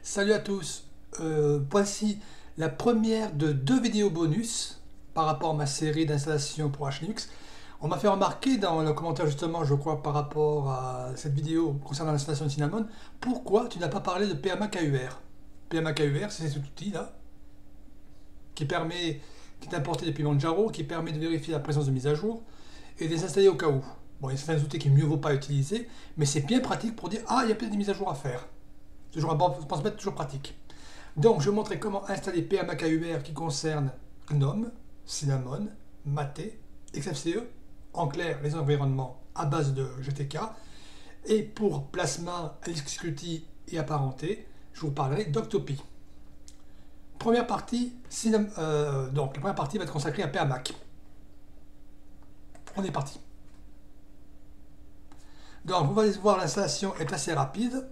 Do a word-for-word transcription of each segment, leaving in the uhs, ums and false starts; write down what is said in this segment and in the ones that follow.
Salut à tous, euh, voici la première de deux vidéos bonus par rapport à ma série d'installation pour Arch Linux. On m'a fait remarquer dans le commentaire justement, je crois, par rapport à cette vidéo concernant l'installation de Cinnamon, pourquoi tu n'as pas parlé de P M A K U R. P M A K U R, c'est cet outil là, qui permet, qui est importé depuis Manjaro, qui permet de vérifier la présence de mise à jour et de les installer au cas où. Bon, il y a certains outils qu'il mieux vaut pas utiliser, mais c'est bien pratique pour dire, ah, il y a peut-être des mises à jour à faire. Toujours un bon, je pense mettre toujours pratique. Donc, je vais vous montrer comment installer P M A K U R qui concerne GNOME, Cinnamon, Mate, X F C E, en clair, les environnements à base de G T K. Et pour Plasma, Xqt et apparenté, je vous parlerai d'Octopi. Première partie, Cinnamon, euh, donc la première partie va être consacrée à P M A K. On est parti. Donc, vous allez voir, l'installation est assez rapide.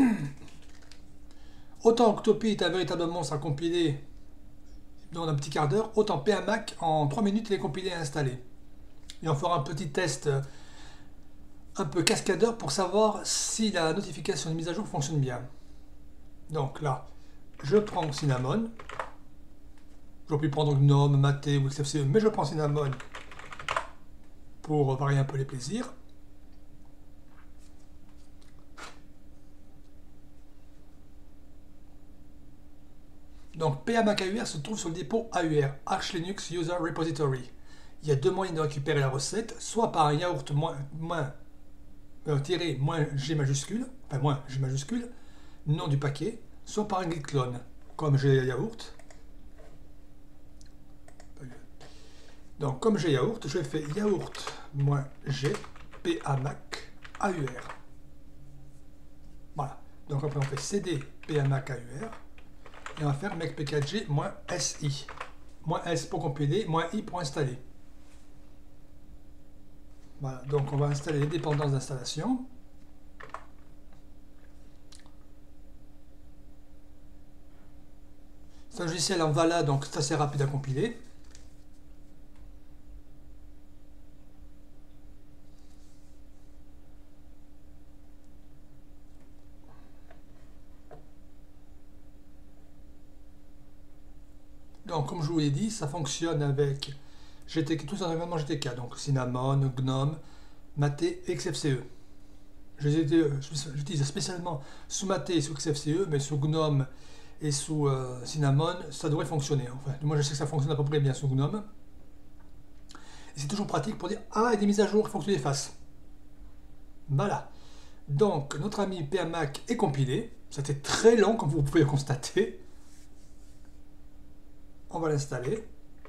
Autant Octopi est un véritable monstre à compiler dans un petit quart d'heure, autant P M A K en trois minutes il est compilé et installé. Et on fera un petit test un peu cascadeur pour savoir si la notification de mise à jour fonctionne bien. Donc là, je prends Cinnamon. J'aurais pu prendre GNOME, Mate ou X F C E, mais je prends Cinnamon pour varier un peu les plaisirs. Donc P M A K U R se trouve sur le dépôt A U R, Arch Linux User Repository. Il y a deux moyens de récupérer la recette, soit par un yaourt moins, moins euh, tiré moins G majuscule, enfin moins G majuscule, nom du paquet, soit par un git clone, comme j'ai yaourt. Donc comme j'ai yaourt, je fais yaourt moins G P M A K A U R. Voilà. Donc après on fait cd P M A K U R. Et on va faire make pkg moins si. Moins S pour compiler, moins I pour installer. Voilà, donc on va installer les dépendances d'installation. C'est un logiciel en Vala, donc c'est assez rapide à compiler. Donc, comme je vous l'ai dit, ça fonctionne avec G T K, tous les environnements G T K, donc Cinnamon, GNOME, Mate et X F C E. J'utilise spécialement sous Mate et sous X F C E, mais sous GNOME et sous euh, Cinnamon, ça devrait fonctionner. Enfin, moi, je sais que ça fonctionne à peu près bien sous GNOME. Et c'est toujours pratique pour dire, ah, il y a des mises à jour, il faut que tu les fasses. Voilà. Donc, notre ami P M A K est compilé. C'était très long, comme vous pouvez le constater. On va l'installer.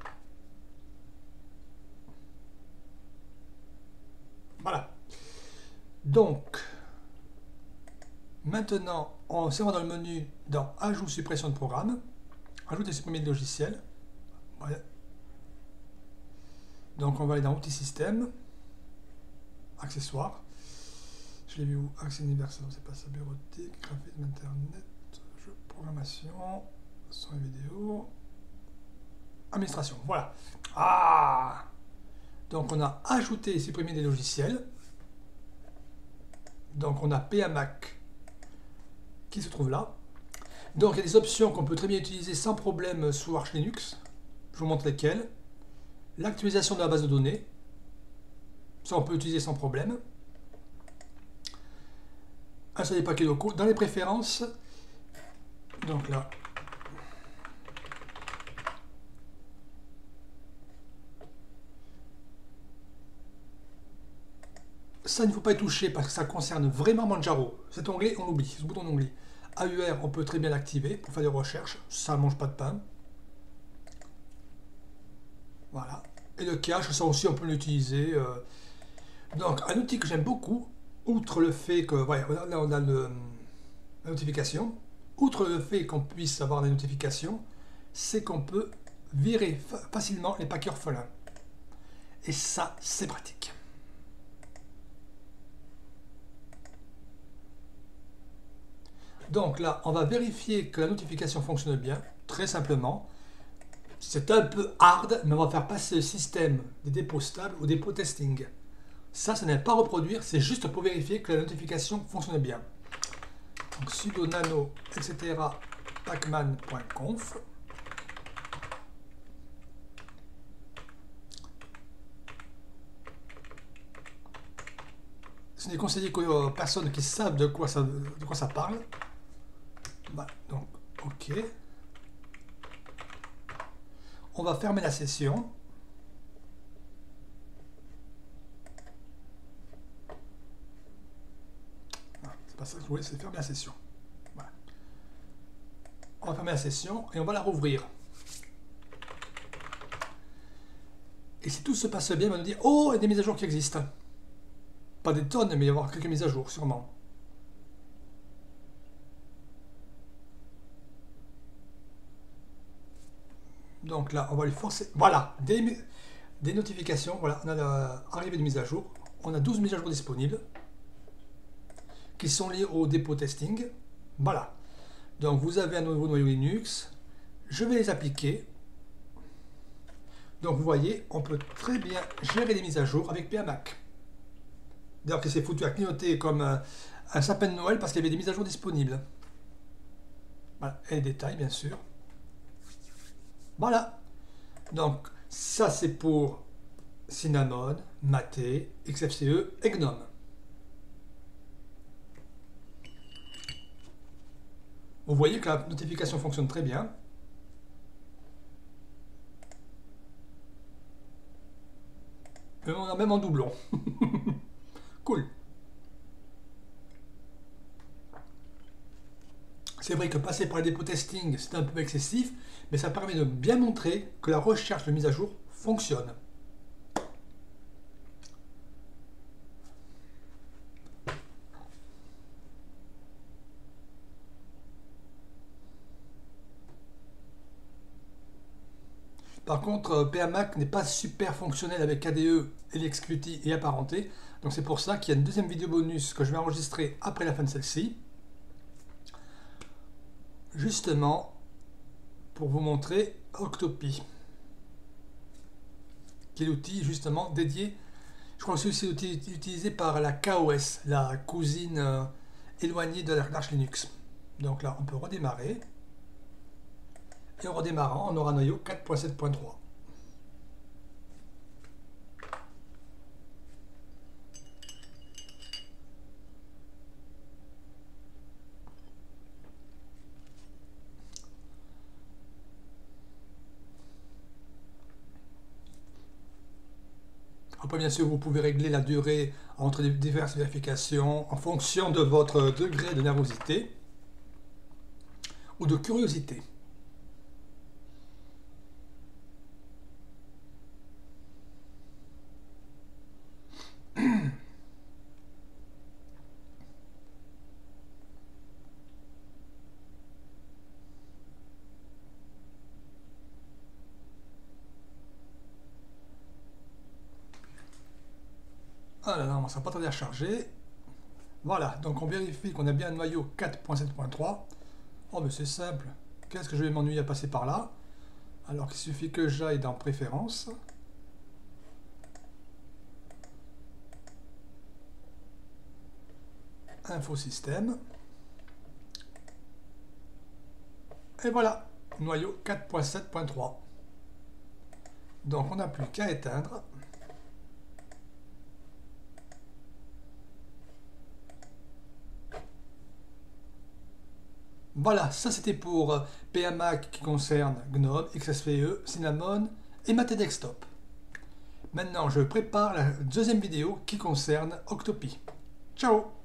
Voilà. Donc, maintenant, on se rend dans le menu dans Ajout, suppression de programme. Ajoute et supprimer de logiciel. Voilà. Donc, on va aller dans Outils système. Accessoires. Je l'ai vu où? Accès universel, c'est pas ça. Bureautique, graphisme, internet, jeu, programmation, son et vidéo. Administration, voilà. Ah! Donc on a ajouté et supprimé des logiciels. Donc on a P M A K qui se trouve là. Donc il y a des options qu'on peut très bien utiliser sans problème sous Arch Linux. Je vous montre lesquelles. L'actualisation de la base de données. Ça on peut utiliser sans problème. Installer des paquets locaux. Dans les préférences, donc là, ça, il ne faut pas y toucher parce que ça concerne vraiment Manjaro. Cet onglet, on l'oublie, ce bouton d'onglet. A U R, on peut très bien l'activer pour faire des recherches. Ça ne mange pas de pain. Voilà. Et le cache, ça aussi, on peut l'utiliser. Donc, un outil que j'aime beaucoup, outre le fait que, voilà, là, on a le, la notification. Outre le fait qu'on puisse avoir des notifications, c'est qu'on peut virer facilement les paquets orphelins. Et ça, c'est pratique. Donc là, on va vérifier que la notification fonctionne bien, très simplement. C'est un peu hard, mais on va faire passer le système des dépôts stables au dépôt testing. Ça, ça n'est pas à reproduire, c'est juste pour vérifier que la notification fonctionne bien. Donc sudo nano, et cetera pacman.conf. Ce n'est conseillé qu'aux personnes qui savent de quoi ça, de quoi ça parle. Voilà, donc OK. On va fermer la session. C'est pas ça que je voulais, c'est fermer la session. Voilà. On va fermer la session et on va la rouvrir. Et si tout se passe bien, on va nous dire « Oh, il y a des mises à jour qui existent ». Pas des tonnes, mais il va y avoir quelques mises à jour, sûrement. Donc là, on va lui forcer. Voilà, des, des notifications. Voilà, on a l'arrivée de mise à jour. On a douze mises à jour disponibles qui sont liées au dépôt testing. Voilà. Donc vous avez un nouveau noyau Linux. Je vais les appliquer. Donc vous voyez, on peut très bien gérer les mises à jour avec PMac. D'ailleurs, qui s'est foutu à clignoter comme un, un sapin de Noël parce qu'il y avait des mises à jour disponibles. Voilà, et les détails, bien sûr. Voilà. Donc, ça, c'est pour Cinnamon, Mate, X F C E et Gnome. Vous voyez que la notification fonctionne très bien. Et on a même en doublon. Cool. C'est vrai que passer par les dépôts testing, c'est un peu excessif, mais ça permet de bien montrer que la recherche de mise à jour fonctionne. Par contre, PMac n'est pas super fonctionnel avec K D E, LXQt et apparenté. Donc c'est pour ça qu'il y a une deuxième vidéo bonus que je vais enregistrer après la fin de celle-ci. Justement, pour vous montrer Octopi, qui est l'outil justement dédié, je crois que c'est aussi l'outil utilisé par la K O S, la cousine euh, éloignée de l'Arch Linux. Donc là, on peut redémarrer. Et en redémarrant, on aura un noyau quatre point sept point trois. Après, bien sûr, vous pouvez régler la durée entre les diverses vérifications en fonction de votre degré de nervosité ou de curiosité. Ah là là, ça va pas tarder à charger. Voilà, donc on vérifie qu'on a bien un noyau quatre point sept point trois. Oh, mais c'est simple. Qu'est-ce que je vais m'ennuyer à passer par là? Alors qu'il suffit que j'aille dans Préférences. Infosystème. Et voilà, noyau quatre point sept point trois. Donc on n'a plus qu'à éteindre. Voilà, ça c'était pour PMac qui concerne Gnome, X F C E, Cinnamon et Mate Desktop. Maintenant, je prépare la deuxième vidéo qui concerne Octopi. Ciao!